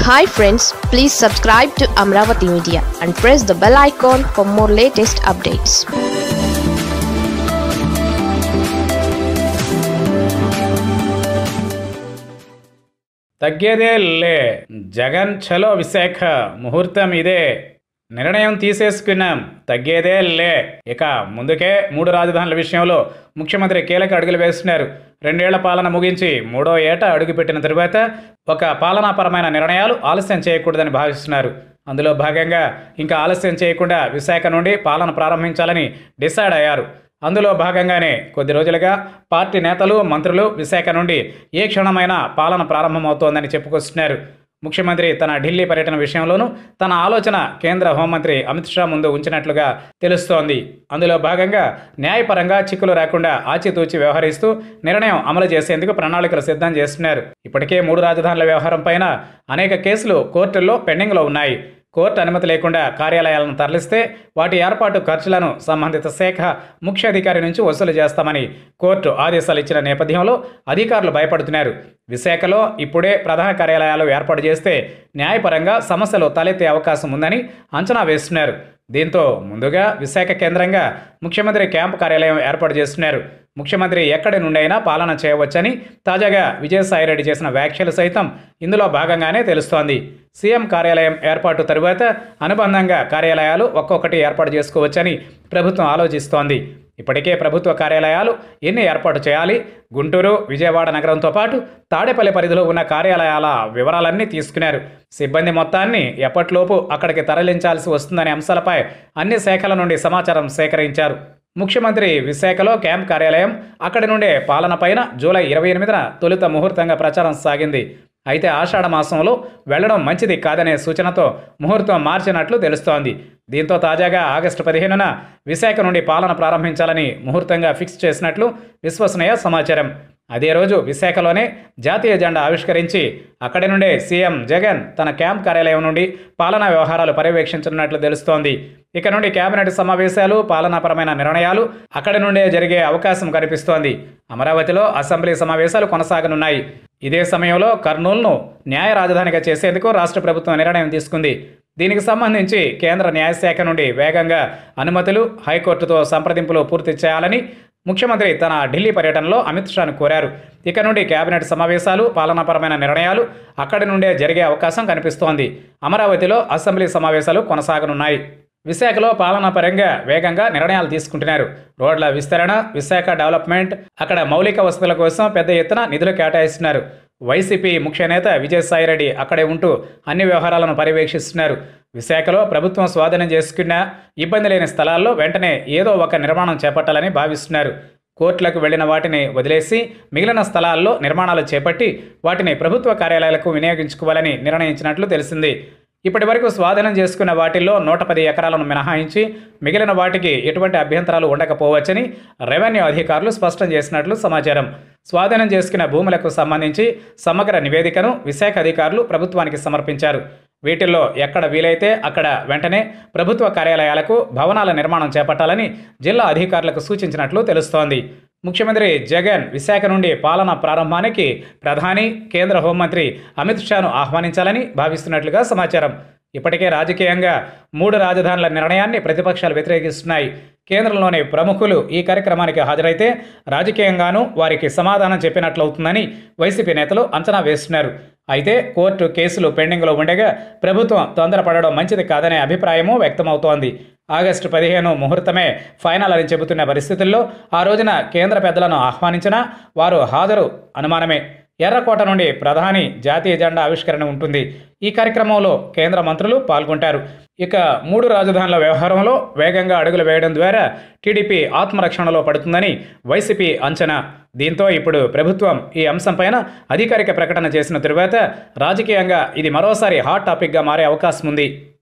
Hi friends, please subscribe to Amaravathi Media and press the bell icon for more latest updates. తగ్గేదే లే జగన్ చలో విశాఖ ముహూర్తం ఇదే నిర్ణయం తీసేసుకున్నాం తగ్గేదే లే ఇక ముందుకే మూడు రాజధానుల విషయంలో ముఖ్యమంత్రి కీలక అడుగులు వేస్తున్నారు. 2 ఏళ్ల పాలన ముగించి 3వ ఏట అడుగుపెట్టిన తరువాత ఒక పాలనాపరమైన నిర్ణయాలు ఆలస్యం చేయకూడదని భావిస్తున్నారు. అందులో భాగంగా ఇంకా ఆలస్యం చేయకుండా విశాఖ నుండి పాలన ప్రారంభించాలని డిసైడ్ అయ్యారు. అందులో భాగంగానే కొద్ది రోజులుగా పార్టీ నేతలు మంత్రులు విశాఖ నుండి ఏ క్షణమైనా పాలన ప్రారంభమవుతోందని చెప్పుకొస్తున్నారు. ముఖ్యమంత్రి తన ఢిల్లీ పర్యటన విషయంలోనూ తన ఆలోచన కేంద్ర హోంమంత్రి అమిత్ షా ముందు ఉంచినట్లుగా తెలుస్తోంది. అందులో భాగంగా న్యాయపరంగా చిక్కులు రాకుండా ఆచితూచి వ్యవహరిస్తూ నిర్ణయం అమలు చేసేందుకు ప్రణాళికలు సిద్ధం చేస్తున్నారు. ఇప్పటికే 3 రాజధానుల వ్యవహారం పైన అనేక కేసులు కోర్టుల్లో పెండింగ్లో ఉన్నాయి. కోర్టు అనుమతి లేకుండా కార్యాలయాలను తరలిస్తే వాటి ఏర్పాటు ఖర్చులను సంబంధిత శాఖ ముఖ్య అధికారి నుంచి వసూలు చేస్తామని కోర్టు ఆదేశాలు ఇచ్చిన నేపథ్యంలో అధికారులు భయపడుతున్నారు. విశాఖలో ఇప్పుడే ప్రధాన కార్యాలయాలు ఏర్పాటు చేస్తే న్యాయపరంగా సమస్యలు తలెత్తే అవకాశం ఉందని అంచనా వేస్తున్నారు. దీంతో ముందుగా విశాఖ కేంద్రంగా ముఖ్యమంత్రి క్యాంపు కార్యాలయం ఏర్పాటు చేస్తున్నారు. ముఖ్యమంత్రి ఎక్కడి నుండైనా పాలన చేయవచ్చని తాజాగా విజయసాయిరెడ్డి చేసిన వ్యాఖ్యలు సైతం ఇందులో భాగంగానే తెలుస్తోంది. సీఎం కార్యాలయం ఏర్పాటు తరువాత అనుబంధంగా కార్యాలయాలు ఒక్కొక్కటి ఏర్పాటు చేసుకోవచ్చని ప్రభుత్వం ఆలోచిస్తోంది. ఇప్పటికే ప్రభుత్వ కార్యాలయాలు ఎన్ని ఏర్పాటు చేయాలి, గుంటూరు, విజయవాడ నగరంతో పాటు తాడేపల్లి పరిధిలో ఉన్న కార్యాలయాల వివరాలన్నీ తీసుకున్నారు. సిబ్బంది మొత్తాన్ని ఎప్పటిలోపు అక్కడికి తరలించాల్సి వస్తుందనే అంశాలపై అన్ని శాఖల నుండి సమాచారం సేకరించారు. ముఖ్యమంత్రి విశాఖలో క్యాంప్ కార్యాలయం, అక్కడి నుండే పాలన పైన జూలై 28న తొలుత ముహూర్తంగా ప్రచారం సాగింది. అయితే ఆషాఢ మాసంలో వెళ్లడం మంచిది కాదనే సూచనతో ముహూర్తం మార్చినట్లు తెలుస్తోంది. దీంతో తాజాగా ఆగస్టు 15న విశాఖ నుండి పాలన ప్రారంభించాలని ముహూర్తంగా ఫిక్స్ చేసినట్లు విశ్వసనీయ సమాచారం. అదే రోజు విశాఖలోనే జాతీయ జెండా ఆవిష్కరించి అక్కడి నుండే సీఎం జగన్ తన క్యాంప్ కార్యాలయం నుండి పాలనా వ్యవహారాలు పర్యవేక్షించనున్నట్లు తెలుస్తోంది. ఇక నుండి కేబినెట్ సమావేశాలు, పాలనాపరమైన నిర్ణయాలు అక్కడి నుండే జరిగే అవకాశం కనిపిస్తోంది. అమరావతిలో అసెంబ్లీ సమావేశాలు కొనసాగనున్నాయి. ఇదే సమయంలో కర్నూలును న్యాయ రాజధానిగా చేసేందుకు రాష్ట్ర ప్రభుత్వం నిర్ణయం తీసుకుంది. దీనికి సంబంధించి కేంద్ర న్యాయశాఖ నుండి వేగంగా అనుమతులు, హైకోర్టుతో సంప్రదింపులు పూర్తి చేయాలని ముఖ్యమంత్రి తన ఢిల్లీ పర్యటనలో అమిత్ షాను కోరారు. ఇక నుండి కేబినెట్ సమావేశాలు, పాలనాపరమైన నిర్ణయాలు అక్కడి నుండే జరిగే అవకాశం కనిపిస్తోంది. అమరావతిలో అసెంబ్లీ సమావేశాలు కొనసాగనున్నాయి. విశాఖలో పాలనాపరంగా వేగంగా నిర్ణయాలు తీసుకుంటున్నారు. రోడ్ల విస్తరణ, విశాఖ డెవలప్మెంట్, అక్కడ మౌలిక వసతుల కోసం పెద్ద ఎత్తున నిధులు కేటాయిస్తున్నారు. వైసీపీ ముఖ్య నేత విజయసాయిరెడ్డి అక్కడే ఉంటూ అన్ని వ్యవహారాలను పర్యవేక్షిస్తున్నారు. విశాఖలో ప్రభుత్వం స్వాధీనం చేసుకున్న ఇబ్బంది లేని స్థలాల్లో వెంటనే ఏదో ఒక నిర్మాణం చేపట్టాలని భావిస్తున్నారు. కోర్టులకు వెళ్లిన వాటిని వదిలేసి మిగిలిన స్థలాల్లో నిర్మాణాలు చేపట్టి వాటిని ప్రభుత్వ కార్యాలయాలకు వినియోగించుకోవాలని నిర్ణయించినట్లు తెలిసింది. ఇప్పటి వరకు స్వాధీనం చేసుకున్న వాటిల్లో 110 ఎకరాలను మినహాయించి మిగిలిన వాటికి ఎటువంటి అభ్యంతరాలు ఉండకపోవచ్చని రెవెన్యూ అధికారులు స్పష్టం చేసినట్లు సమాచారం. స్వాధీనం చేసుకున్న భూములకు సంబంధించి సమగ్ర నివేదికను విశాఖ అధికారులు ప్రభుత్వానికి సమర్పించారు. వీటిల్లో ఎక్కడ వీలైతే అక్కడ వెంటనే ప్రభుత్వ కార్యాలయాలకు భవనాల నిర్మాణం చేపట్టాలని జిల్లా అధికారులకు సూచించినట్లు తెలుస్తోంది. ముఖ్యమంత్రి జగన్ విశాఖ నుండి పాలన ప్రారంభానికి ప్రధాని, కేంద్ర హోంమంత్రి అమిత్ షాను ఆహ్వానించాలని భావిస్తున్నట్లుగా సమాచారం. ఇప్పటికే రాజకీయంగా 3 రాజధానుల నిర్ణయాన్ని ప్రతిపక్షాలు వ్యతిరేకిస్తున్నాయి. కేంద్రంలోని ప్రముఖులు ఈ కార్యక్రమానికి హాజరైతే రాజకీయంగానూ వారికి సమాధానం చెప్పినట్లవుతుందని వైసీపీ నేతలు అంచనా వేస్తున్నారు. అయితే కోర్టు కేసులు పెండింగ్లో ఉండగా ప్రభుత్వం తొందరపడడం మంచిది కాదనే అభిప్రాయమూ వ్యక్తమవుతోంది. ఆగస్టు 15 ముహూర్తమే ఫైనల్ అని చెబుతున్న పరిస్థితుల్లో ఆ రోజున కేంద్ర పెద్దలను ఆహ్వానించినా వారు హాజరు అనుమానమే. ఎర్రకోట నుండి ప్రధాని జాతీయ జెండా ఆవిష్కరణ ఉంటుంది. ఈ కార్యక్రమంలో కేంద్ర మంత్రులు పాల్గొంటారు. ఇక 3 రాజధానుల వ్యవహారంలో వేగంగా అడుగులు వేయడం ద్వారా టీడీపీ ఆత్మరక్షణలో పడుతుందని వైసీపీ అంచనా. దీంతో ఇప్పుడు ప్రభుత్వం ఈ అంశంపైన అధికారిక ప్రకటన చేసిన తరువాత రాజకీయంగా ఇది మరోసారి హాట్ టాపిక్గా మారే అవకాశం ఉంది.